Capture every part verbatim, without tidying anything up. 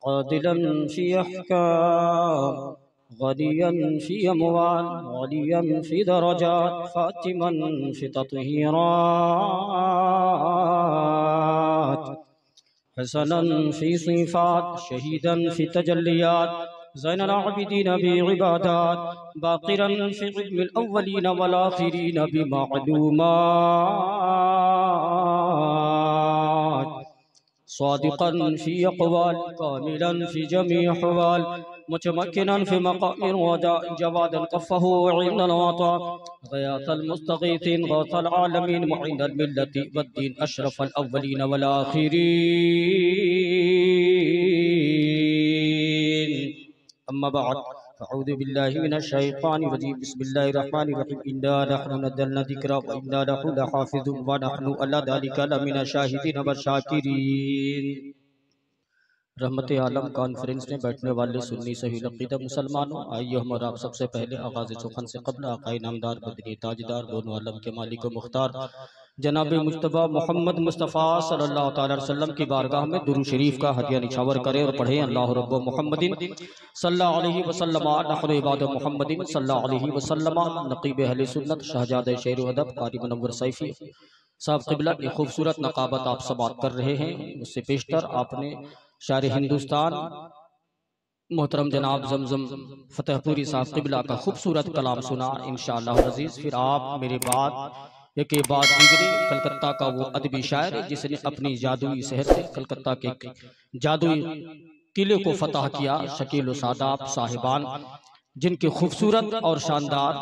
आदिलन फी अहकाम गनियन फी अमवाल गनियन फी दरजात फातिमन फी तत्हीरात हसनन फी सिफात शहीदन फी तजल्लियात ज़ैनुल आबिदीन बि इबादात बाक़िरन फी इल्मिल अव्वलीन वल आखिरीन बि मालूमात सादिक़न फी अक़वाल कामिलन फी जमी अहवाल मुतमक्किनन फी मक़ामिर वदा जवादन क़फ़्फ़हु इंदल वता ग़यासल मुस्तग़ीथिन गौसल आलमीन मुइनल मिल्लति वद्दीन अशरफल अव्वलीन वल आखिरीन। अम्मा बाद अऊज़ु बिल्लाहि मिनश शैतानिर रजीम बिस्मिल्लाहिर रहमानिर रहीम इन्ना नहनु नज़्ज़लना ज़िक्रा व इन्ना लहु लहाफ़िज़ून व नहनु अला ज़ालिका लमिनश शाहिदीन व शाकिरीन। रहमत आलम कॉन्फ्रेंस में बैठने वाले सुन्नी सही अक़ीदा मुसलमानों, आइए हम और आप सबसे पहले आगाज़ सुख़न से क़ब्ल आक़ाए नामदार बदनी ताजदार दोनों आलम के मालिक व मुख्तार जनाब मुज्तबा मोहम्मद मुस्तफ़ा सल्लल्लाहु अलैहि वसल्लम की बारगाह में दुरूद शरीफ का हदिया निछावर करें और पढ़ें। अल्लाह रब्बु मुहम्मदिन सल्लल्लाहु अलैहि वसल्लम नहनु इबाद मुहम्मदिन सल्लल्लाहु अलैहि वसल्लम नक़ीब अहले सुन्नत शहजादे शेर व अदब क़ारी मुनव्वर सैफ़ी साहब क़िबला की खूबसूरत नक़ाबत आप समाअत कर रहे हैं। उससे पेशतर आपने शायर हिंदुस्तान मोहतरम जनाब जमजम फतेहपुरी साहब क़िबला का खूबसूरत कलाम सुना इंशाअल्लाह अज़ीज़। फिर आप मेरे बाद एक बाद दीगरे कलकत्ता का वो अदबी शायर जिसने अपनी जादुई सेहत से कलकत्ता के जादुई किले को फतह किया, शकील व सादाब साहिबान जिनके खूबसूरत और शानदार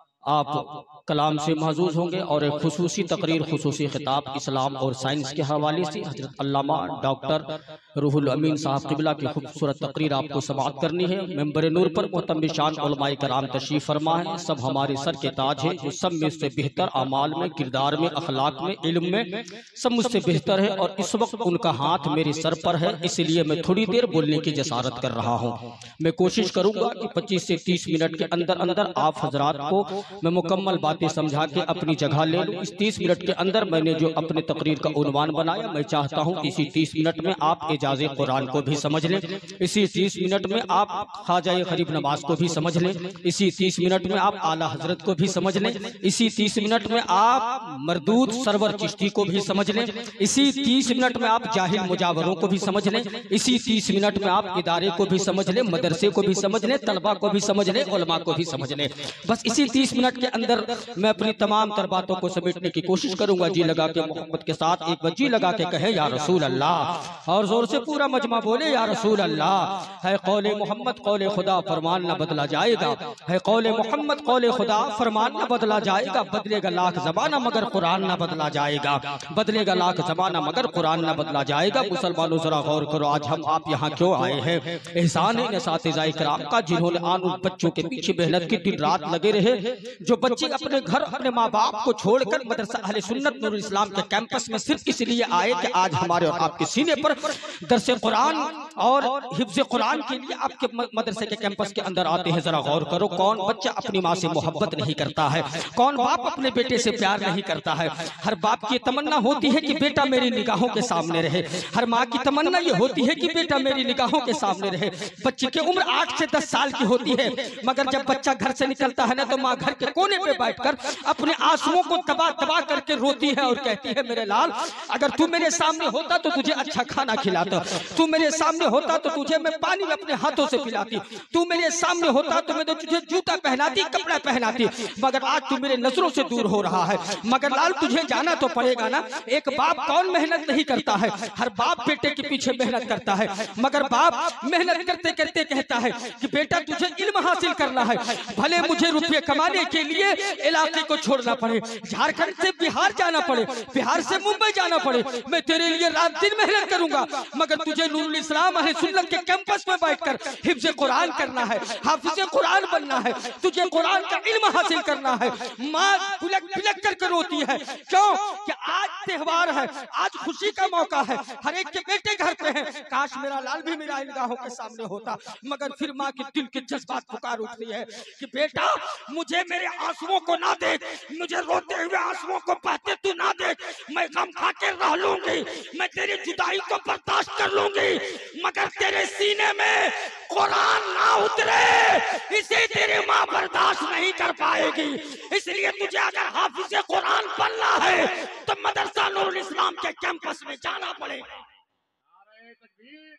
आप कलाम से महजूज होंगे और एक खुसूसी तकरीर खुसूसी खिताब इस्लाम और साइंस के हवाले से हजरत अल्लामा डॉक्टर रूहुल अमीन साहब क़िबला की खूबसूरत तकरीर आपको समाअत करनी है। मेंबर नूर पर मोहतरम शान उलमाए कराम तशरीफ फरमा है। सब हमारे सर के ताज है, जो सब में से बेहतर अमाल में, किरदार में, अखलाक में, इल्म में सब मुझसे बेहतर है और इस वक्त उनका हाथ मेरे सर पर है, इसलिए मैं थोड़ी देर बोलने की जसारत कर रहा हूँ। मैं कोशिश करूँगा कि पच्चीस से तीस मिनट के अंदर अंदर आप हजरात को मैं मुकम्मल बातें समझा के अपनी जगह ले लूँ। इस तीस मिनट के अंदर मैंने जो अपने तकरीर का उन्वान बनाया, मैं चाहता हूँ इसी तीस मिनट में आप एजाज़े कुरान को भी समझ लें, इसी तीस मिनट में आप ख्वाजा गरीब नवाज को भी समझ लें, इसी तीस मिनट में आप आला हजरत को भी समझ लें, इसी तीस मिनट में आप मरदूद सरवर चिश्ती को भी समझ लें, इसी तीस मिनट में आप जाहिल मुजावरों को भी समझ लें, इसी तीस मिनट में आप इदारे को भी समझ लें, मदरसे को भी समझ लें, तलबा को भी समझ लें, उलमा को भी समझ लें। बस इसी तीस मिनट के अंदर मैं अपनी तमाम तर बातों को समेटने की कोशिश करूंगा। जी लगा के मोहब्बत के साथ एक बार जी लगा के कहे या रसूल अल्लाह, और जोर से पूरा मजमा बोले या रसूल अल्लाह। है कौले मोहम्मद कौले खुदा फरमान न बदला जाएगा, है कौले मोहम्मद कौले खुदा फरमान न बदला जाएगा। बदलेगा लाख जमाना मगर कुरान न बदला जाएगा, बदलेगा लाख जमाना मगर कुरान न बदला जाएगा। मुसलमानों जरा गौर करो, आज हम आप यहाँ क्यों आए हैं? एहसान है इस्तिज़ाए किराम का, जिन्होंने आन उन बच्चों के पीछे मेहनत की, दिन रात लगे रहे। जो बच्चे अपने घर अपने माँ बाप को छोड़कर मदरसा अहले सुन्नत नूरुल इस्लाम के कैंपस में सिर्फ इसलिए आए कि आज हमारे और आपके सीने पर दरसे कुरान और हिफ्ज़े कुरान के लिए आपके मदरसे के कैंपस के अंदर आते हैं। जरा गौर करो, कौन बच्चा अपनी माँ से मोहब्बत नहीं करता है? कौन बाप अपने बेटे से प्यार नहीं करता है? हर बाप की तमन्ना होती है कि बेटा मेरी निगाहों के सामने रहे, हर माँ की तमन्ना ये होती है कि बेटा मेरी निगाहों के सामने रहे। बच्चे की उम्र आठ से दस साल की होती है, मगर जब बच्चा घर से निकलता है ना, तो माँ घर के कोने पे बैठकर अपने आंसुओं को दबा दबा करके रोती है और कहती है, मेरे लाल अगर तू मेरे सामने होता तो तुझे अच्छा खाना खिलाता, तू मेरे सामने होता तो तुझे मैं पानी अपने हाथों से पिलाती, तू मेरे सामने होता तो मैं तो तुझे जूता पहनाती, कपड़ा पहनाती, मगर आज तू मेरे नजरों से दूर हो रहा है। मगर लाल तुझे जाना तो पड़ेगा ना। एक बाप कौन मेहनत नहीं करता है? हर बाप बेटे के पीछे मेहनत करता है, मगर बाप मेहनत करते करते कहता है कि बेटा तुझे इल्म हासिल करना है, भले मुझे रुपये कमाने के लिए इलाके को छोड़ना पड़े, झारखंड से बिहार जाना पड़े, बिहार से मुंबई जाना पड़े, मैं तेरे लिए रात दिन मेहनत करूंगा, मगर तुझे नूरुल इस्लाम अहले सुन्नत के कैंपस में बैठकर हिफ्ज़े कुरान करना है, हाफिज़े कुरान बनना है, तुझे कुरान का इल्म हासिल करना है। माँ बिलक बिलक करके रोती है, क्यों? कि आज त्योहार है, आज खुशी का मौका है, हर एक के बेटे घर पे हैं। काश मेरा लाल भी मेरा निगाहों के सामने होता, मगर फिर माँ के दिल के जज्बात पुकार उठती है कि बेटा मुझे मेरे आंसुओं को ना देख, मुझे रोते हुए आंसुओं को बहते तू ना देख, मैं गम खा के रह लूंगी, मैं तेरी जुदाई को बर्दाश्त कर लूंगी, मगर तेरे सीने में कुरान ना उतरे, इसे तेरी माँ बर्दाश्त नहीं कर पाएगी। इसलिए तुझे अगर हाफिज कुरान बनना है तो मदरसा नूरुल इस्लाम के कैंपस में जाना पड़ेगा। नारे तकबीर,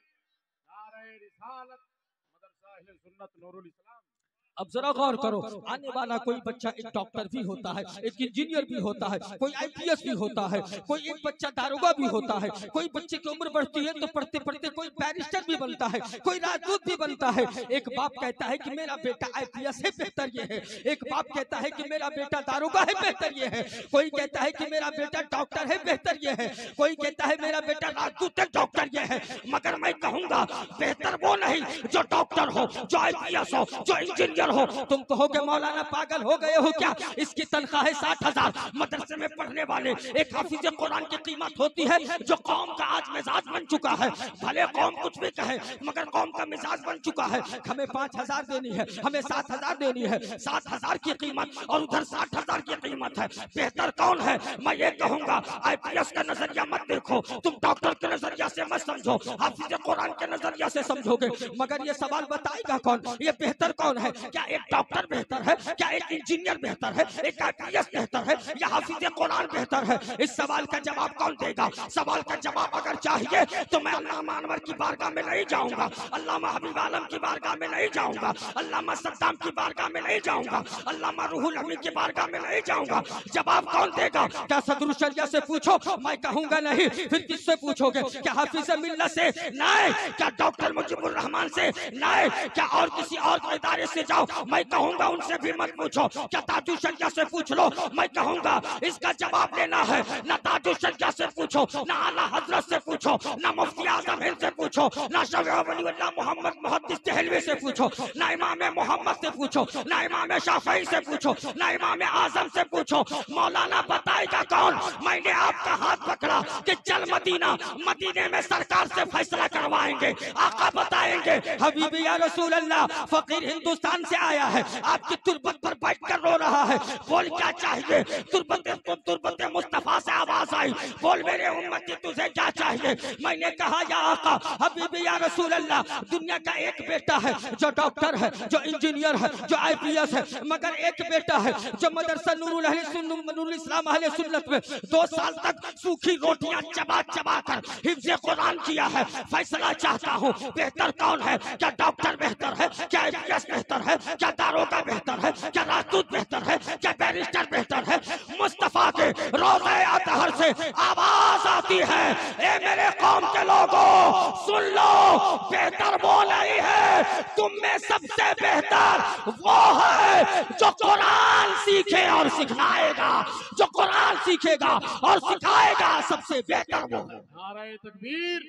नारे रिसालत, मदरसा अहले सुन्नत नूरुल इस्लाम। अब जरा गौर करो, आने वाला कोई बच्चा एक डॉक्टर भी होता है, एक इंजीनियर भी होता है, कोई आईपीएस भी होता है, कोई एक बच्चा दारोगा भी होता है, कोई बच्चे की उम्र बढ़ती है तो पढ़ते पढ़ते कोई बैरिस्टर भी बनता है, कोई राजदूत भी बनता है। एक बाप कहता है कि मेरा बेटा आईपीएस है, बेहतर ये है। एक बाप कहता है कि मेरा बेटा दारोगा है, बेहतर ये है। कोई कहता है कि मेरा बेटा डॉक्टर है, बेहतर ये है। कोई कहता है मेरा बेटा राजदूत है, डॉक्टर ये है। मगर मैं कहूंगा बेहतर वो नहीं जो डॉक्टर हो, जो आईपीएस हो, जो इंजीनियर हो। तुम कहोगे मौलाना पागल हो गए हो क्या? इसकी तनख्वाह है साठ हजार। मदरसे में पढ़ने वाले एक हाफिज कुरान की कीमत होती है जो कौम का आज मिजाज बन चुका है। भले कौम कुछ भी कहे मगर कौम का मिजाज बन चुका है। हमें पांच हजार देनी है, हमें सात हजार देनी है। सात हजार की कीमत और उधर साठ हजार की कीमत है। बेहतर कौन है? मैं ये कहूंगा आईपीएस का नजरिया मत देखो, तुम डॉक्टर के नजरिया से मत समझो, हाफिज कुरान के नजरिया से समझोगे। मगर ये सवाल बताएगा कौन? ये बेहतर कौन है? क्या एक डॉक्टर बेहतर है? क्या एक इंजीनियर बेहतर है? एक आईपीएस बेहतर है या हाफिज कुरान बेहतर है? इस सवाल का जवाब कौन देगा? सवाल का जवाब अगर चाहिए तो मैं अल्लामा अनवर की बारगाह में नहीं जाऊंगा, अल्लामा हबीब आलम की बारगाह में नहीं जाऊंगा, अल्लामा सद्दाम की बारगाह में नहीं जाऊंगा, अल्लामा रूहुल अमीन की बारगाह में नहीं जाऊंगा। जवाब कौन देगा? क्या सदरुल शरिया से पूछो? मैं कहूंगा नहीं। फिर किससे पूछोगे? क्या हाफिज मिल्लत से? नहीं। क्या डॉक्टर मुजीबुर रहमान से? नहीं। क्या और किसी और इदारे से जाओ? मैं कहूंगा उनसे भी मत पूछो। क्या ताजुल शरिया से पूछ लो? मैं कहूंगा इसका जवाब लेना है ना ताजुल शरिया से पूछो, ना आला हजरत से पूछो, ना मुफ्ती आजम हिंद से पूछो, ना शफी वलीउल्लाह मोहम्मद मुहद्दिस देहलवी से पूछो, ना इमाम मोहम्मद से पूछो, ना इमाम शाफई से पूछो, ना इमाम आजम से पूछो। मौलाना बताएगा कौन? मैंने आपका हाथ पकड़ा कि चल मदीना, मदीने में सरकार से फैसला करवाएंगे। आका बताएंगे हबीबी या रसूल अल्लाह, फकीर हिंदुस्तान से आया है, आपकी तुरबत पर बैठकर रो रहा है, बोल क्या चाहिए? तुरबत तुरबत मुस्तफा से आवाज आई, बोल मेरे उम्मती तुझे क्या चाहिए? मैंने कहा या आका हबीबी या रसूल अल्लाह, दुनिया का एक बेटा है जो डॉक्टर है, जो इंजीनियर है, जो आईपीएस है, मगर एक बेटा है जो मदरसा नूरुल अहले सुन्नत नूरुल इस्लाम अहले सुन्नत में दो साल तक सूखी रोटियां चबा चबा कर हिफ्ज़े कुरान किया है। फैसला चाहता हूँ बेहतर कौन है? क्या डॉक्टर बेहतर है? क्या आईपीएस बेहतर है? क्या दारोगा बेहतर है? क्या राजदूत बेहतर है? क्या बैरिस्टर बेहतर है? मुस्तफा के रोज़े अतहर से आवाज आती है, ए मेरे कौम के लोगों सुन लो, बेहतर वो नहीं है, तुम में सबसे बेहतर वो है जो कुरान सीखे और सिखाएगा। जो कुरान सीखेगा और सिखाएगा सबसे बेहतर वो है। नारे तकबीर,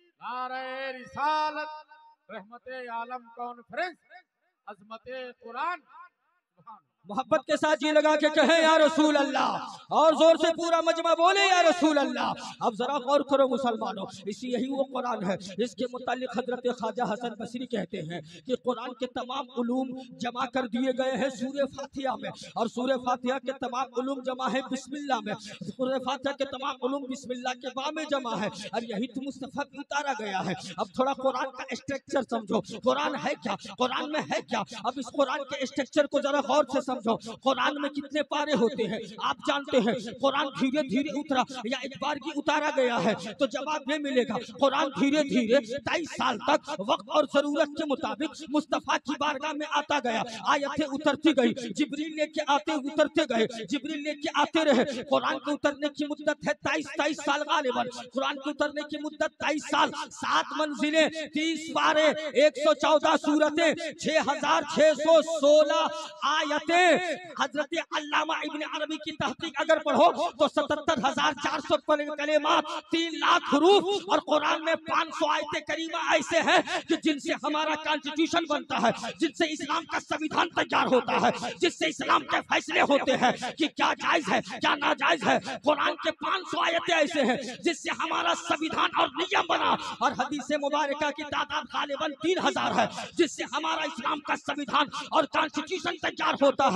नारे रिसालत, रहमते आलम कॉन्फ्रेंस, अजमते कुरान। मोहब्बत के साथ जी लगा के कहे या रसूल अल्लाह, और जोर से पूरा मजमा बोले या रसूल अल्लाह। अब जरा गौर करो मुसलमानों, इसी यही वो कुरान है इसके मुतालिक हजरत ख्वाजा हसन बसरी कहते हैं कि कुरान के तमाम उलूम जमा कर दिए गए हैं सूरे फातिहा में, और सूरे फातिहा के तमाम उलूम जमा है बिस्मिल्लाह में, सूरे फातिहा के तमाम उलूम बिस्मिल्लाह के बा में जमा है, और यही तो मुस्तफा पे उतारा गया है। अब थोड़ा कुरान का स्ट्रक्चर समझो, कुरान है क्या, कुरान में है क्या। अब इस कुरान के स्ट्रक्चर को जरा गौर से समझो। कुरान में कितने पारे होते हैं आप जानते हैं? कुरान धीरे धीरे उतरा या एक बार की उतारा गया है? तो जवाब ये मिलेगा कुरान धीरे धीरे तेईस साल तक वक्त और जरूरत के मुताबिक मुस्तफा की बारगाह में आता गया। आयतें उतरती गई, जिब्रील लेके आते उतरते गए, जिब्रील लेके आते रहे। कुरान के उतरने की मुद्दत है तेईस तेईस साल गालिबन। कुरान के उतरने की मुद्दत तेईस साल, सात मंजिलें, तीस पारे, एक सौ चौदह सूरतें, छह हजार छह सौ सोलह आयतें। हजरत अल्लामा इब्ने अरबी की तहकीक अगर पढ़ो तो सतहत्तर हजार चार सौ कलेमात, तीन लाख हुरूफ, और कुरान में पाँच सौ आयतें करीमा ऐसे हैं कि जिनसे हमारा कॉन्स्टिट्यूशन बनता है, जिनसे इस्लाम का संविधान तैयार होता है, जिससे इस्लाम के फैसले होते हैं कि क्या जायज है क्या नाजायज है। कुरान के पाँच सौ आयतें ऐसे हैं जिससे हमारा संविधान और नियम बना, और हदीस मुबारका की तादाद गालिबन तीन हजार है जिससे हमारा इस्लाम का संविधान और कॉन्स्टिट्यूशन तैयार होता है।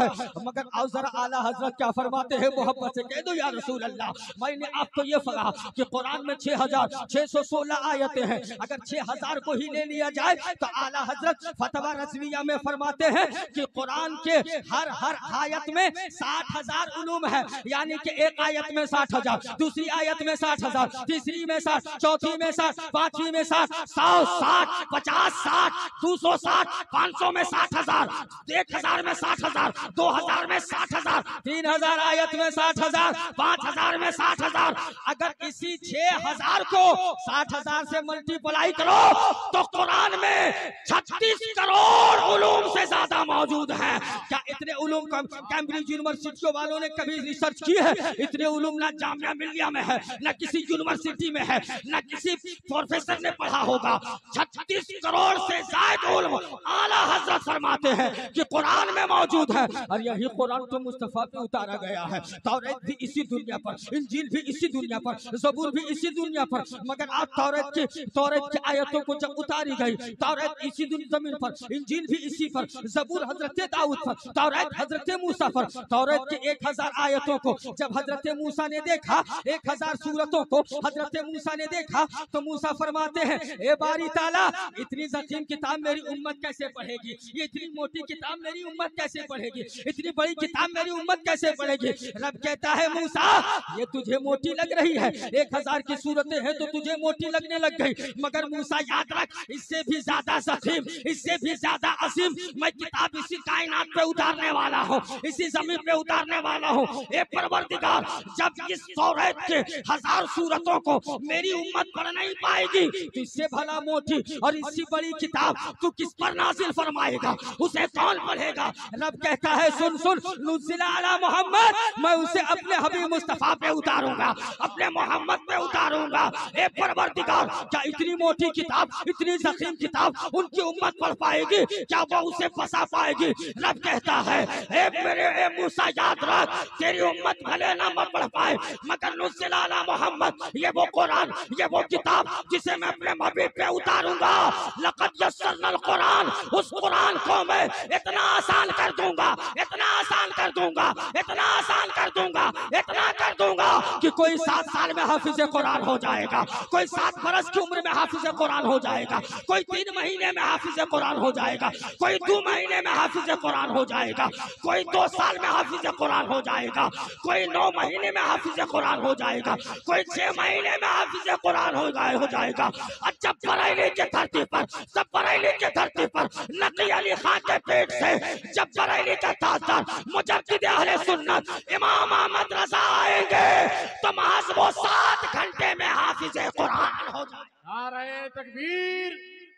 है। मगर आओ जरा आला हजरत क्या फरमाते हैं, मोहब्बत से कह दो या रसूल अल्लाह, मैंने आपको ये फरमा कि कुरान में छह हजार छह सौ सोलह आयतें हैं, अगर छह हजार को ही ले लिया जाए तो आला हजरत फतवा रज़विया में फरमाते हैं कि कुरान के हर हर आयत में साठ हजार उलूम है, यानी कि एक आयत में साठ हजार, दूसरी आयत में साठ हजार, तीसरी में साठ, चौथी में साठ, पांचवी में साठ, सौ साठ, पचास साठ, दो सौ साठ, पाँच सौ में साठ हजार, एक हजार में साठ हजार, दो हजार में साठ हजार, तीन हजार आयत में साठ हजार, पाँच हजार में साठ हजार। अगर इसी छह हजार को साठ हजार से मल्टीप्लाई करो तो कुरान में छत्तीस करोड़ उलूम से ज्यादा मौजूद है। क्या इतने उलूम कैम्ब्रिज यूनिवर्सिटी वालों ने कभी रिसर्च की है? इतने उलूम ना जामिया मिलिया में है, ना किसी यूनिवर्सिटी में है, ना किसी प्रोफेसर ने पढ़ा होगा। छत्तीस करोड़ से ज्यादा उलूम आला हजरत फरमाते हैं कि कुरान में मौजूद है। और यही कुरान तो मुस्तफा पे उतारा गया है। तौरात भी इसी दुनिया पर, इंजील भी इसी दुनिया पर, ज़बूर भी इसी दुनिया पर। मगर आप तौरात की तौरात की आयतों को जब उतारी गई, तौरात इसी जमीन पर, इंजील भी इसी पर, ज़बूर हजरत दाऊद पर, तौरात हजरत मूसा पर। तौरात के एक हजार आयतों को जब हजरत मूसा ने देखा, एक हजार सूरतों को हजरत मूसा ने देखा, तो मूसा फरमाते हैं, ए बारी ताला, इतनी ज़ख़ीम किताब मेरी उम्मत कैसे पढ़ेगी? ये इतनी मोटी किताब मेरी उम्मत कैसे पढ़ेगी? इतनी बड़ी किताब मेरी उम्मत कैसे पढ़ेगी? रब कहता है, मूसा ये तुझे मोटी लग रही है, एक हजार की सूरतें हैं तो तुझे मोटी लगने लग गई, मगर मूसा याद रख, इससे भी ज्यादा ज़ख़ीम, इससे भी ज्यादा असीम मैं किताब इसी कायनात पे उतारने वाला हूँ, इसी जमीन पे उतारने वाला हूँ। ए परवरदिगार, जब इस तौरात के हजार सूरतों को मेरी उम्मत पढ़ नहीं पाएगी तो इससे भला मोटी और इससे बड़ी किताब तू किस पर नाजिल फरमाएगा? उसे कौन पढ़ेगा? रब कहता है, सुन सुन, नुज़िला अला मोहम्मद, मैं उसे अपने हबीब मुस्तफा पे उतारूंगा, अपने मोहम्मद पे उतारूंगा। ए परवरदिगार, क्या इतनी मोटी किताब, इतनी ज़ख़ीम किताब उनकी उम्मत पढ़ पाएगी? क्या वो उसे फंसा पाएगी? रब कहता है, ए मेरे ए मूसा, याद रख, तेरी उम्मत भले ना पढ़ पाए, मगर नुज़िला अला मोहम्मद, ये वो कुरान, ये वो किताब जिसे मैं अपने हबीब पे उतारूंगा। लक़द यस्सरनल कुरान, उस कुरान को मैं इतना आसान कर दूंगा, इतना आसान कर दूंगा, इतना आसान कर दूंगा, इतना कर दूंगा कि कोई सात साल में हाफिज कुरान हो जाएगा, कोई सात बरस की उम्र में हाफिज कुरान हो जाएगा, कोई तीन महीने में हाफिज कुरान हो जाएगा, कोई दो महीने में हाफिज कुरान हो जाएगा, कोई दो साल में हाफिज कुरान हो जाएगा, कोई नौ महीने में हाफिज कुरान हो जाएगा, कोई छह महीने में हाफिज कुरान हो जाएगा। और जब बरेली की धरती पर, जब बरेली की धरती पर नकी अली खान के पेट से जब बरेली का ताजदार मुजद्दिद अहले सुन्नत इमाम अहमद रज़ा आएंगे तो महज वो सात घंटे में हाफिज कुरान हो जाए। नारे तकबीर,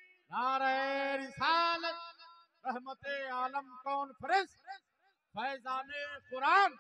नारे रिसालत, रहमते आलम कॉन्फ्रेंस, फैजाने कुरान।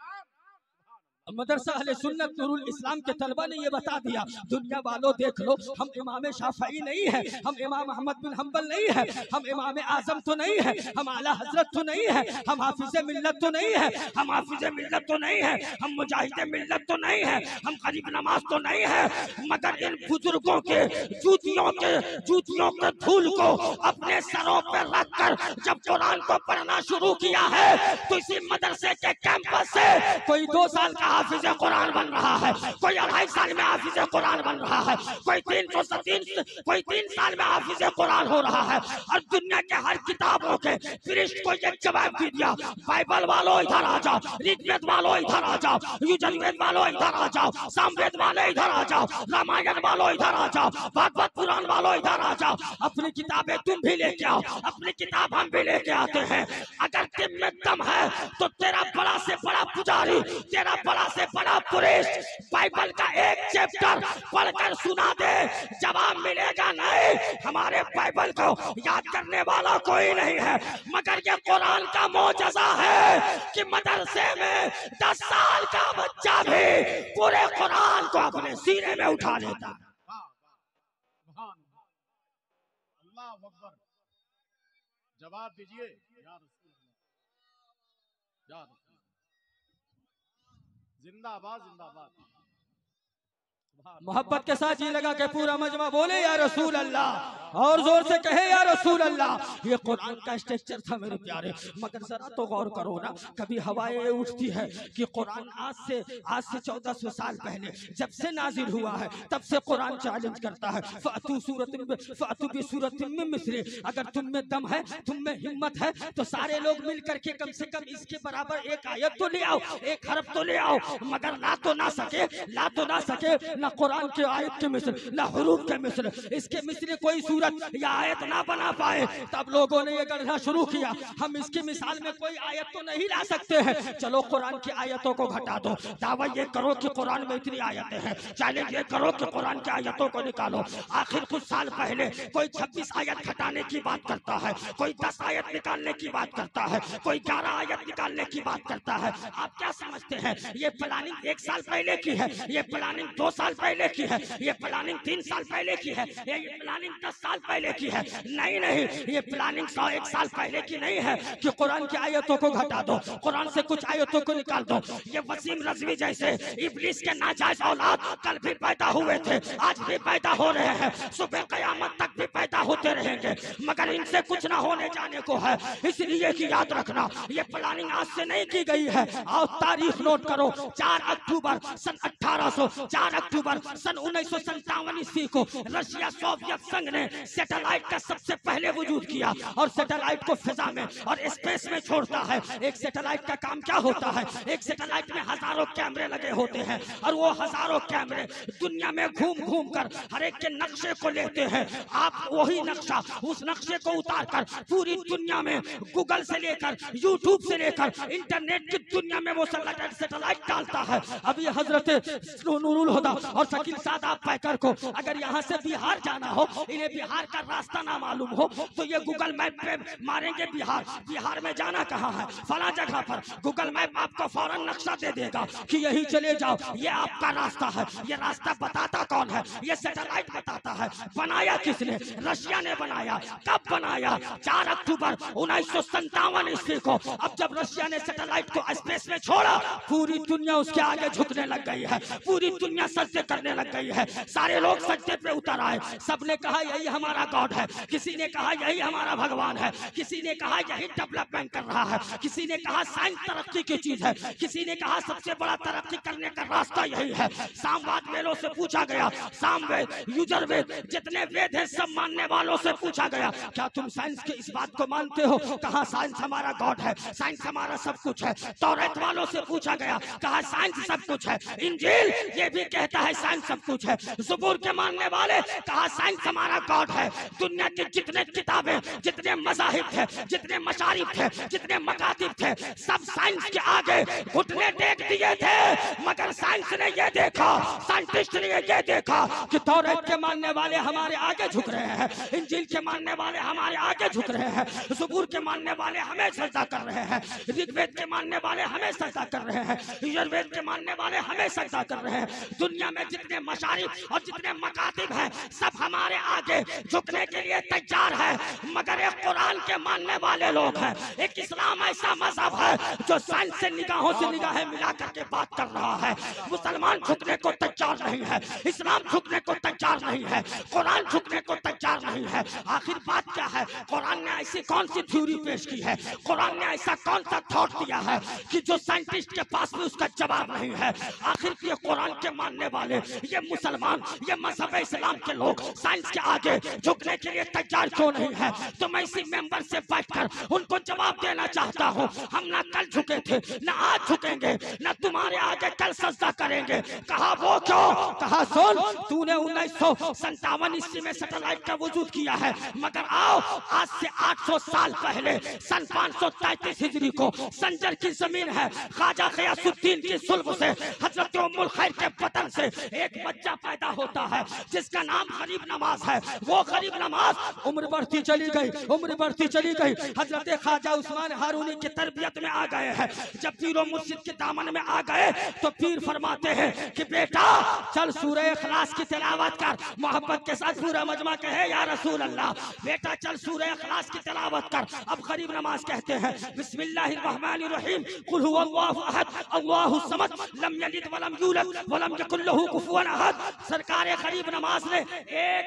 मदरसा अहले सुन्नत नूरुल इस्लाम के तलबा ने ये बता दिया, दुनिया वालों देख लो, हम इमाम शाफई नहीं है, हम इमाम अहमद बिन हम्बल नहीं है, हम इमाम आजम तो नहीं है, हम आला हजरत तो नहीं है, हम हाफिज मिल्लत तो नहीं है, हम हाफिज मिल्लत तो नहीं है, हम मुजाहिद मिल्लत तो नहीं है, हम गरीब नमाज तो नहीं है, मगर इन बुजुर्गों के जूतियों के जूतियों के धूल को अपने सरों पर रखकर जब कुरान को पढ़ना शुरू किया है तो इसी मदरसे के कैंपस से कोई दो साल का हाफिज कुरान बन रहा है, कोई अढ़ाई साल में हाफिज कुरान बन रहा है, कोई तीन सौ तीन कोई तीन साल में हाफिज कुरान हो रहा है। और दुनिया के हर किताबों के फरिश्त को ये जवाब दे दिया, बाइबल वालों इधर आ जाओ, ऋग्वेद वालों इधर आ जाओ, यजुर्वेद वालों इधर आ जाओ, सामवेद वाले इधर आ जाओ, रामायण वालों इधर आ जाओ, भागवत पुराण वालों इधर आ जाओ, अपनी किताबें तुम भी लेके आओ, अपनी किताब हम भी लेके आते हैं। अगर तुम में दम है तो तेरा बड़ा से बड़ा पुजारी, तेरा बड़ा से बड़ा पुरुष बाइबल का एक चैप्टर पढ़कर सुना दे, जवाब मिलेगा नहीं। हमारे बाइबल को याद करने वाला कोई नहीं है, मगर ये कुरान का मौजज़ा है कि मदरसे में दस साल का बच्चा भी पूरे कुरान को अपने सीने में उठा लेता है। अल्लाह अकबर, जवाब दीजिए या रसूल अल्लाह, या जिंदाबाद जिंदाबाद। मोहब्बत के साथ जी लगा के पूरा मजमा बोले या रसूल अल्लाह। और जोर से कहे या रसूल अल्लाह। ये कुरान का स्ट्रक्चर था मेरे प्यारे, मगर जरा तो गौर करो ना, कभी हवाएं उठती है कि कुरान आज से आज से चौदह सौ साल पहले जब से नाजिल हुआ है तब से कुरान चैलेंज करता है, फातू सूरत फातू भी सूरत में मिस्री, अगर तुम में दम है, तुम में हिम्मत है तो सारे लोग मिल करके कम से कम इसके बराबर एक आयत तो ले आओ, एक हरफ तो ले आओ। मगर ला तो ना सके, ला तो ना सके, ना कुरान के आयत के मिस्र, ना हुरूफ के मिस्र, इसके मिस्र कोई सूरत या आयत ना बना पाए। तब लोगों ने ये गढ़ना शुरू किया, हम इसकी मिसाल में कोई आयत तो नहीं ला सकते हैं, चलो कुरान की आयतों को घटा दो। दावा ये करो कि कुरान में इतनी आयतें हैं, चैलेंज ये करो कि कुरान की आयतों को निकालो। आखिर कुछ साल पहले कोई छब्बीस आयत घटाने की बात करता है, कोई दस आयत निकालने की बात करता है, कोई ग्यारह आयत निकालने की बात करता है। आप क्या समझते हैं ये प्लानिंग एक साल पहले की है, ये प्लानिंग दो साल पहले की है, ये प्लानिंग तीन साल पहले की है, ये प्लानिंग दस साल पहले की है? नहीं नहीं, ये प्लानिंग सौ एक साल पहले की नहीं है कि कुरान की आयतों को घटा दो, कुरान से कुछ आयतों को निकाल दो। ये वसीम रज़वी जैसे इब्लीस के नाजायज औलाद कल भी पैदा हुए थे, आज भी पैदा हो रहे हैं, सुबह क़यामत तक भी पैदा होते रहेंगे, मगर इनसे कुछ ना होने जाने को है। इसलिए कि याद रखना, ये प्लानिंग आज से नहीं की गई है। आओ तारीख नोट करो, चार अक्टूबर सन अठारह सौ चार अक्टूबर सन उन्नीस सौ संतावन ईस्वी को रशिया सोवियत संघ ने सैटेलाइट का सबसे पहले वजूद किया और सैटेलाइट को फिजा में और स्पेस में छोड़ता है। एक सैटेलाइट का काम क्या होता है? एक सैटेलाइट में हजारों कैमरे लगे होते हैं और वो हजारों कैमरे दुनिया में घूम घूम कर हर एक के नक्शे को लेते हैं। आप वही नक्शा, उस नक्शे को उतार कर पूरी दुनिया में गूगल से लेकर यूट्यूब से लेकर इंटरनेट की दुनिया में वो सैटेलाइट डालता है। अभी हजरत नूरुल हुदा और शकील सादाब पैकर को अगर यहाँ से बिहार जाना हो, इन्हें बिहार का रास्ता ना मालूम हो तो ये गूगल मैप पे मारेंगे बिहार, बिहार में जाना कहाँ है, फला जगह पर, गूगल मैप आपको फौरन नक्शा दे देगा कि यही चले जाओ, ये आपका रास्ता है। ये रास्ता बताता कौन है? ये सैटेलाइट बताता है। बनाया किसने? रशिया ने बनाया। कब बनाया? चार अक्टूबर उन्नीस सौ संतावन ईस्वी को। अब जब रशिया ने सैटेलाइट को स्पेस में छोड़ा, पूरी दुनिया उसके आगे झुकने लग गई है, पूरी दुनिया सजदे करने लग गई है। सारे लोग सजदे पे उतर आए, सबने कहा यही हमारा गॉड है, किसी ने कहा यही हमारा भगवान है, किसी ने कहा यही डेवलपमेंट कर रहा है, किसी ने कहा साइंस तरक्की की चीज है, किसी ने कहा सबसे बड़ा तरक्की करने का रास्ता यही है। सामवाद वेदों से पूछा गया, सामवेद, युजुर्वेद, जितने वेद हैं सब मानने वालों से पूछा गया, क्या तुम साइंस के इस बात को मानते हो? कहा साइंस हमारा गॉड है, साइंस हमारा सब कुछ है। तौरात वालों से पूछा गया, कहा साइंस सब कुछ है। इंजील ये भी कहता है साइंस सब कुछ है। ज़बूर के मानने वाले कहा साइंस हमारा गॉड है। दुनिया की जितने किताबें, जितने मज़ाहिब थे, जितने मशारिफ थे, जितने मकातिब थे, सब साइंस के आगे घुटने टेक दिए थे, मगर साइंस ने ये देखा, साइंटिस्ट ने ये देखा कि तौरात के मानने वाले हमारे आगे झुक रहे हैं, इंजील के मानने वाले हमारे आगे झुक रहे हैं, ज़बूर के मानने वाले हमें सजदा कर रहे हैं, ऋग्वेद के मानने वाले हमें सजदा कर रहे हैं, यजुर्वेद के मानने वाले हमें सजदा कर रहे हैं। दुनिया में जितने मशारिफ और जितने मकातिब हैं सब हमारे आगे झुकने के लिए तैयार है, मगर एक कुरान के मानने वाले लोग हैं। एक इस्लाम ऐसा मजहब है जो साइंस से निगाहों से निगाहें मिला करके बात कर रहा है। मुसलमान झुकने को तैयार नहीं है, इस्लाम झुकने को तैयार नहीं है, कुरान झुकने को तैयार नहीं है। आखिर बात क्या है? कुरान ने ऐसी कौन सी थ्योरी पेश की है, कुरान ने ऐसा कौन सा थॉट दिया है कि जो साइंटिस्ट के पास भी उसका जवाब नहीं है? आखिर ये कुरान के मानने वाले, ये मुसलमान, ये मजहब इस्लाम के लोग साइंस के आगे झुकने के लिए तैयार क्यों नहीं है? तो मैं इसी मेंबर से बैठकर उनको जवाब देना चाहता हूँ। हम ना कल झुके थे, ना आज झुकेंगे, ना तुम्हारे आगे कल सजदा करेंगे। कहा वो क्यों? कहा सुन, तूने उन्नीस सौ संतावन ईस्वी में सैटेलाइट का वजूद किया है, मगर आओ आज से आठ सौ साल पहले सन पाँच सौ तैंतीस हिजरी को संजर की जमीन है, ख्वाजा गयासुद्दीन की सुल्ब से हजरत उम्मुल खैर के बतन से एक बच्चा पैदा होता है जिसका नाम गरीब नवाज है। वो गरीब नवाज उम्र बढ़ती चली गई, उम्र बढ़ती चली गई, हजरत ख्वाजा उस्मान हारूनी की तरबियत में आ गए हैं। जब पीरो मुर्शिद के दामन में आ गए तो पीर फरमाते हैं कि बेटा चल सूरह इखलास की तिलावत कर। मोहब्बत के साथ पूरा मजमा कहे या रसूल अल्लाह, बेटा चल सूरह इखलास की तिलावत कर। अब गरीब नवाज कहते हैं बिस्मिल्लाहिर्रहमानिर्रहीम, कुल हुवल्लाहु अहद, अल्लाहु समद, लम यलिद वलम यूलद वलम यकुल लहू कुफुवन अहद। सरकार गरीब नवाज ने एक हजार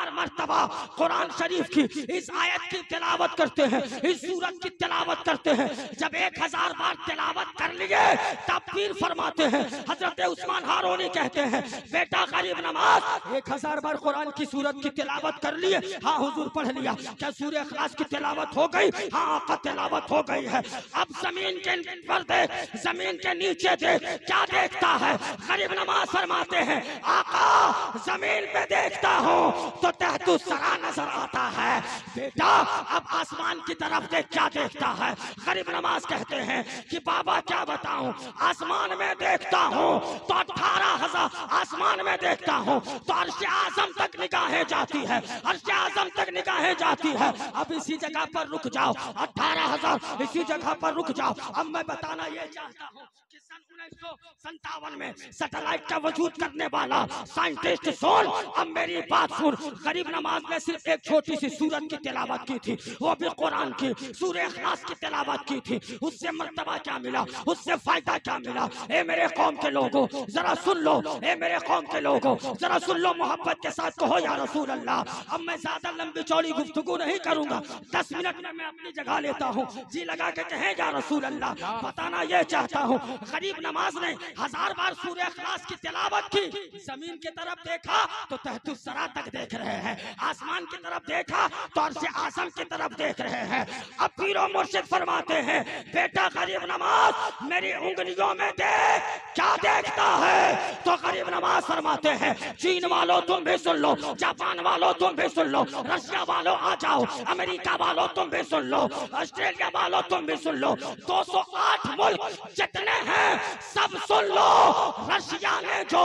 हजार मर्तबा कुरान शरीफ की इस आयत की तिलावत करते हैं, इस सूरत की तिलावत करते हैं, जब एक हजार बार तिलावत कर लिए तब फिर फरमाते हैं, हजरत उस्मान हारूनी कहते हैं, बेटा करीब नमाज एक हजार बार कुरान की सूरत की तिलावत कर लिए? हाँ हुजूर पढ़ लिया। क्या सूरह इखलास की तिलावत हो गई? हाँ आका तिलावत हो गई है। अब जमीन के पर देख, जमीन के नीचे देख, क्या देखता है? करीब नमाज फरमाते हैं, आका जमीन पे देखता हूँ तो तहतु सरा नजर आता है। बेटा अब आसमान की तरफ देख, क्या देखता है? करीब नमाज कहते हैं कि बाबा क्या बताऊं, आसमान में देखता हूँ तो अठारह हजार, आसमान में देखता हूँ तो अर्श आजम तक निगाहें जाती है, अर्श आजम तक निगाहें जाती है। अब इसी जगह पर रुक जाओ, अठारह हजार इसी जगह पर रुक जाओ। अब मैं बताना ये चाहता हूँ कि सन उन्नीस सौ संतावन में सैटेलाइट का वजूद करने वाला साइंटिस्ट सुन, अब मेरी बात सुन। करीब नमाज ने सिर्फ एक छोटी सी सूरत की तिलावत की थी, वो भी कुरान की सूरह इखलास की तिलावत की थी। उससे मर्तबा क्या मिला, उससे फायदा क्या मिला? ए मेरे कौम के लोगों जरा सुन लो, ए मेरे कौम के लोगों जरा सुन लो, मोहब्बत के साथ कहो या रसूल अल्लाह। अब मैं ज्यादा लंबी चौड़ी गुफ्तगू नहीं करूंगा, दस मिनट में मैं अपनी जगह लेता हूँ। जी लगा के कहें या रसूल अल्लाह। बताना ये चाहता हूँ, गरीब नमाज ने हजार बार सूरह इखलास की तिलावत की, जमीन की तरफ देखा तो तहतु सरा तक देख रहे हैं, आसमान की तरफ देखा तो अर्श आजम की तरफ देख रहे हैं। अब पीरो मुर्शिद फरमाते हैं, बेटा गरीब नमाज मेरी उंगलियों में देख, क्या देखता है? तो गरीब नमाज फरमाते हैं, चीन वालों तुम भी सुन लो, जापान वालों तुम भी सुन लो, रशिया वालों आ जाओ, अमेरिका वालों तुम भी सुन लो, ऑस्ट्रेलिया वालों तुम भी सुन लो, दो सौ आठ मुल्क जितने हैं सब सुन लो। रशिया ने जो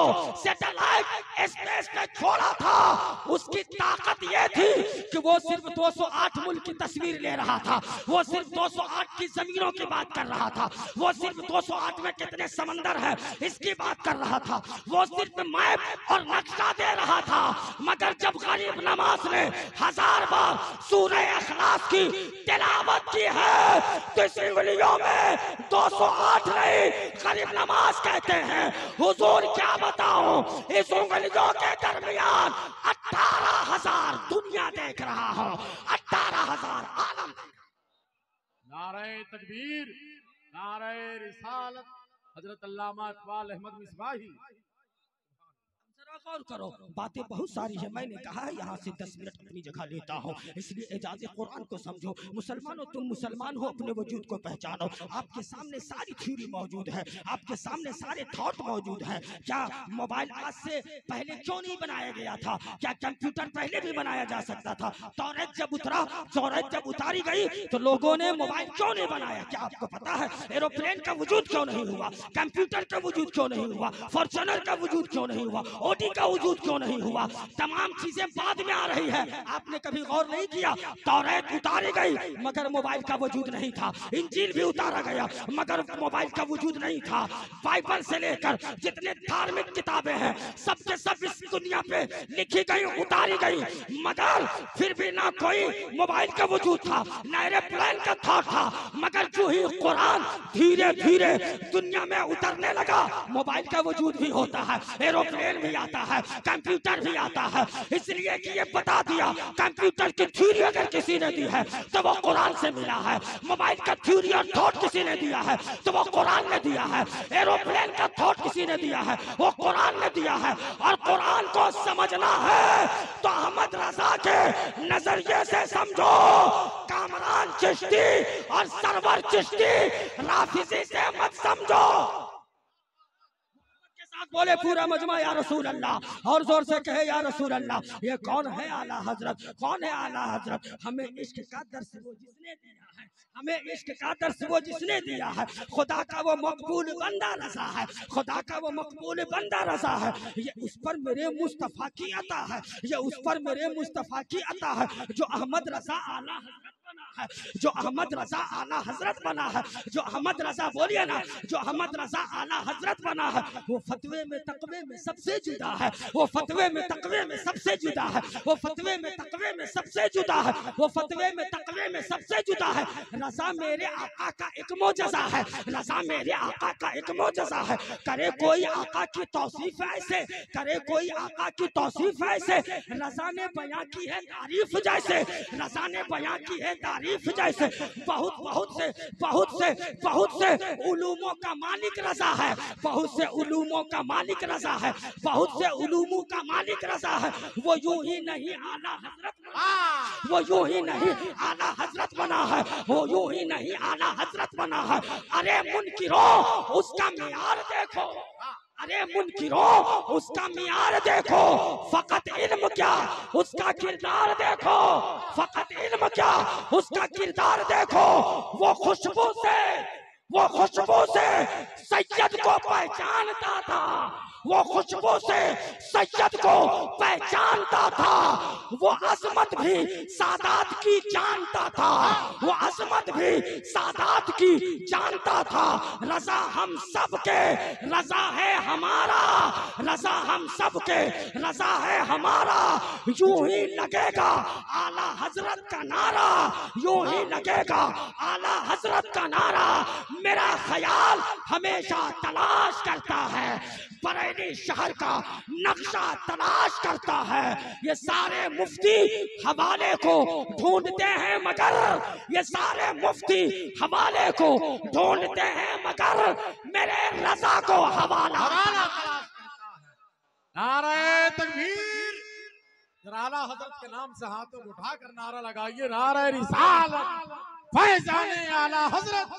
सैटेलाइट स्पेस में छोड़ा था उसकी ताकत ये थी कि वो सिर्फ दो सौ आठ मुल्क की तस्वीर ले रहा था, वो सिर्फ दो सौ आठ की जमीनों की बात कर रहा था, वो सिर्फ दो सौ आठ में कितने समंदर है इसकी बात कर रहा था, वो सिर्फ मैप और नक्शा दे रहा था। मगर जब गरीब नमाज ने हजार बार सूरह इखलास की तिलावत की है तो इस उंगलियों में दो सौ आठ नहीं, गरीब नमाज कहते हैं, हुजूर क्या बताऊं, इस उंगलियों के दरमियान अठारह हजार दुनिया देख रहा हूं, अठारह हजार आलम। नारे तकबीर, नारे रिसालत, हजरत अल्लामा इकबाल अहमद मिसबाही। गौर करो, बातें बहुत सारी है, मैंने कहा है यहाँ से दस मिनट अपनी जगह लेता हूँ, इसलिए इजाज़त कुरान को समझो। मुसलमानों तुम मुसलमान हो, अपने वजूद को पहचानो। आपके सामने सारी थ्योरी मौजूद है, आपके सामने सारे थॉट मौजूद है। क्या मोबाइल आज से पहले क्यों नहीं बनाया गया था? क्या कंप्यूटर पहले भी बनाया जा सकता था? तौरात जब उतरा, तौरात जब उतारी गई तो लोगों ने मोबाइल क्यों नहीं बनाया? क्या आपको पता है एरोप्लेन का वजूद क्यों नहीं हुआ? कंप्यूटर का वजूद क्यों नहीं हुआ? फॉर्च्यूनर का वजूद क्यों नहीं हुआ? ओडी का वजूद क्यों नहीं हुआ? तमाम चीजें बाद में आ रही है। आपने कभी गौर नहीं किया, तौरात उतारी गई मगर मोबाइल का वजूद नहीं था, इंजील भी उतारा गया मगर मोबाइल का वजूद नहीं था। बाइबल से लेकर जितने धार्मिक किताबें हैं सब के सब इस दुनिया पे लिखी गई, उतारी गई, मगर फिर भी ना कोई मोबाइल का वजूद था, ना एरोप्लेन का थॉट था। मगर जो ही कुरान धीरे धीरे दुनिया में उतरने लगा, मोबाइल का वजूद भी होता है, एरोप्लेन भी आता है, कंप्यूटर भी आता है। इसलिए कि ये बता दिया, कंप्यूटर की थ्योरी अगर किसी ने दी है तो वो कुरान से मिला है, मोबाइल का थ्योरी और थॉट किसी ने दिया है तो वो कुरान ने दिया है, एरोप्लेन का थॉट किसी ने दिया है वो कुरान ने दिया है। और कुरान को समझना है तो अहमद रजा के नजरिए से समझो, कामरान चिश्ती और सरवर चिश्ती राफिजी से मत समझो। बोले पूरा मजमा या रसूल अल्लाह, और जोर से कहे या रसूल अल्लाह। ये कौन है आला हजरत? कौन है आला हजरत? हमें इश्क का दर्स वो जिसने दिया है, हमें इश्क का दर्स वो जिसने दिया है। खुदा का वो मकबूल बंदा रजा है, खुदा का वो मकबूल बंदा रजा है। ये उस पर मेरे मुस्तफा की अता है, ये उस पर मेरे मुस्तफा की अता है जो अहमद रजा आला हजरत बना है, जो अहमद रजा आला हजरत बना है, जो अहमद रजा बोलिए ना, जो अहमद रजा आला हजरत बना है, वो फतवे में तकवे में सबसे जुदा है, वो फतवे में तकवे में सबसे जुदा है, वो फतवे में तकवे में सबसे जुदा है, वो फतवे में तकवे में सबसे जुदा है। रजा मेरे आका का एक मोजज़ा है, रजा मेरे आका का एक मोजज़ा है। करे कोई आका की तौसीफ ऐसे, करे कोई आका की तौसीफ ऐसे, रजा ने बयां की है तारीफ जैसे, रजा ने बयां की है तारीफ जैसे। बहुत बहुत से बहुत से बहुत से उलूमों का मालिक रजा है, बहुत से उलूमों का मालिक रजा है, बहुत से उलूमों का मालिक रजा है। वो यूं ही नहीं आला हजरत बना, वो यूं ही नहीं आला हजरत बना है, वो यूं ही नहीं आला हजरत बना है। अरे मुनकिरो उसका मियार देखो, अरे मुनकिरो उसका मियार देखो, फकत इल्म क्या उसका किरदार देखो, फकत इल्म क्या उसका किरदार देखो। वो खुशबू से वो खुशबू से सैयद को पहचानता था, वो खुशबू से सैयद को पहचानता था। वो अजमत भी सादात की जानता था, वो अजमत भी सादात की जानता था। रजा हम सब के रजा है हमारा, रजा हम सब के रजा है हमारा। यूं ही लगेगा आला हजरत का नारा, यूं ही लगेगा आला हजरत का नारा। मेरा ख्याल हमेशा तलाश करता है, बरेली शहर का नक्शा तलाश करता है। ये सारे मुफ्ती हवाले को ढूंढते हैं मगर, ये सारे मुफ्ती हवाले को ढूंढते हैं मगर मेरे रजा को हवाला तलाश करता है। नारे तकबीर, जरा आला हजरत के नाम से हाथों को उठाकर नारा लगाइए, नारे रिसालत फैजाने आला हजरत,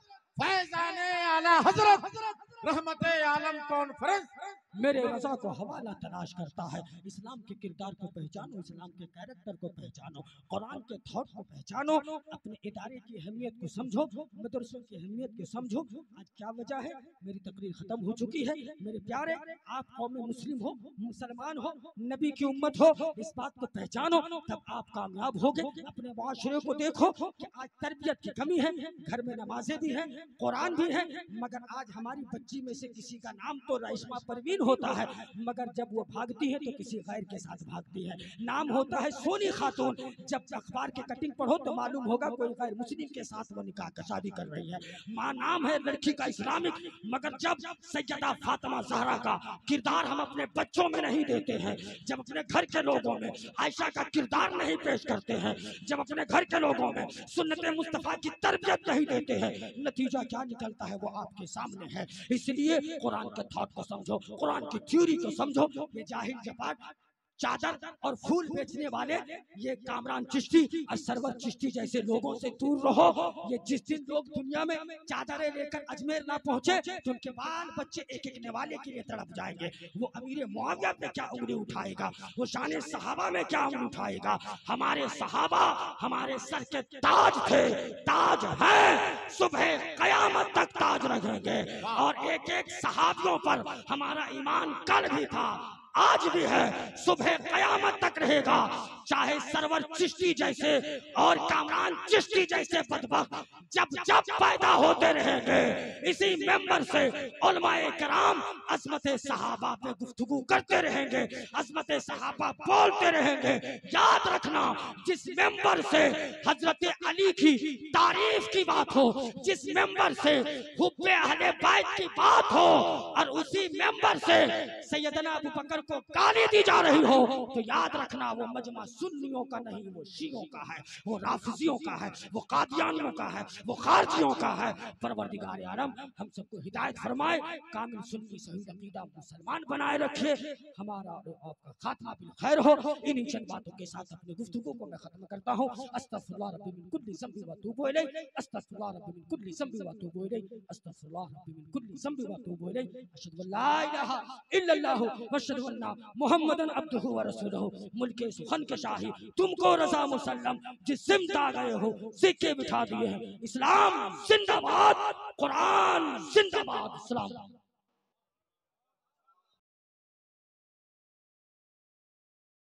फैजाने आला हजरत, रहमते आलम कॉन्फ्रेंस। मेरे रजा को हवाला तलाश करता है। इस्लाम के किरदार को पहचानो, इस्लाम के कैरेक्टर को पहचानो, कुरान के थॉट को पहचानो, अपने इदारे की अहमियत को समझो, मदरसों की अहमियत को समझो। आज क्या वजह है, मेरी तकरीर खत्म हो चुकी है। मेरे प्यारे, आप कौम मुस्लिम हो, मुसलमान हो, नबी की उम्मत हो, इस बात को पहचानो, तब आप कामयाब होगे। अपने माशरे को देखो कि आज तरबियत की कमी है, घर में नमाजें भी हैं, कुरान भी है, मगर आज हमारी बच्ची में से किसी का नाम तो रेशमा परवीन होता है, मगर जब वो भागती है तो किसी गैर के साथ भागती है। नाम होता है सोनी खातून, जब अखबार की कटिंग पढ़ो तो मालूम होगा कोई गैर मुस्लिम के साथ वो निकाह का शादी कर रही है। माँ नाम है लड़की का इस्लामिक, मगर जब सैयदा फातिमा ज़हरा का किरदार हम अपने बच्चों में नहीं देते हैं, जब अपने घर के लोगों में आयशा का किरदार नहीं पेश करते हैं, जब अपने घर के लोगों में सुन्नत मुस्तफा की तरबियत नहीं देते हैं, नतीजा क्या निकलता है वो आपके सामने है। इसलिए कुरान के थॉट को समझो, कुरान की थ्योरी को समझो। ये जाहिल जबात चादर और फूल बेचने वाले ये कामरान चिश्ती और सरवर चिश्ती जैसे लोगों से दूर रहो। ये जिस दिन लोग दुनिया में चादरें लेकर अजमेर ना पहुंचे तो उनके बाल बच्चे एक एक नवाले के लिए तड़प जाएंगे। वो अमीर मुआविया पे क्या उंगली उठाएगा, वो शान सहाबा में क्या उंगली उठाएगा। हमारे सहाबा हमारे सर के ताज थे, ताज है, सुबह कयामत तक ताज रहेंगे। और एक एक सहाबियों पर हमारा ईमान कल भी था, आज भी है, सुबह कयामत तक रहेगा। चाहे सरवर चिश्ती जैसे और कामरान चिश्ती जैसे बदबख्त जब जब पैदा होते रहेंगे, इसी मेंबर से उलमाए कराम अज़मत सहाबा पे गुफ्तगू करते रहेंगे, अज़मत सहाबा बोलते रहेंगे। याद रखना, जिस मेंबर से हजरत अली की तारीफ की बात हो, जिस मेंबर से हुब्बे अहले बैत की बात हो, और उसी मेंबर से सैयदना अबू बकर को गाली दी जा रही हो, तो याद रखना वो मजमा सुन्नियों का नहीं, वो शियों का है, वो राफिजियों का है, वो कादियानियों का है, वो खारजियों का है। परवरदिगार आलम हम सबको हिदायत फरमाए, कामिल सुन्नी सही अकीदा मुसलमान बनाए रखे, हमारा और आपका खात्मा भी खैर हो। इन्हीं चंद बातों के साथ अपनी गुफ्तगू को मैं खत्म करता हूँ। अस्तगफिरुल्लाह रब्बी मिन कुल्ली ज़ंबि व अतूबु इलैह, अस्तगफिरुल्लाह रब्बी मिन कुल्ली ज़ंबि व अतूबु इलैह, अस्तगफिरुल्लाह रब्बी मिन कुल्ली ज़ंबि व अतूबु इलैह, अशहदु अल्ला इलाहा इल्लल्लाह व अशहदु अन्ना मुहम्मदन अब्दुहु व रसूलुहु। मुल्के सुखन के शाही तुमको रज़ा मुसल्लम, जिस सिमत आ गए हो सिक्के बिठा दिए हैं। इस्लाम जिंदाबाद, कुरान जिंदाबाद। सलाम।